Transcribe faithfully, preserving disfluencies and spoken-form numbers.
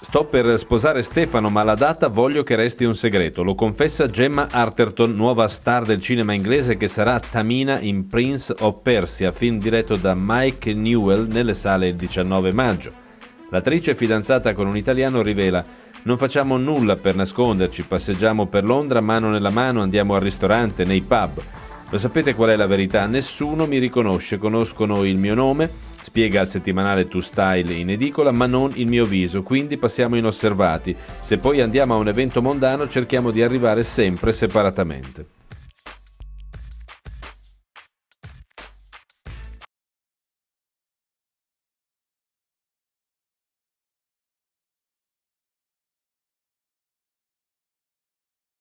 Sto per sposare Stefano, ma la data voglio che resti un segreto. Lo confessa Gemma Arterton, nuova star del cinema inglese che sarà Tamina in Prince of Persia, film diretto da Mike Newell nelle sale il diciannove maggio. L'attrice fidanzata con un italiano rivela: non facciamo nulla per nasconderci, passeggiamo per Londra mano nella mano, andiamo al ristorante, nei pub. Lo sapete qual è la verità? Nessuno mi riconosce, conoscono il mio nome, spiega al settimanale To Style in edicola, ma non il mio viso, quindi passiamo inosservati. Se poi andiamo a un evento mondano cerchiamo di arrivare sempre separatamente.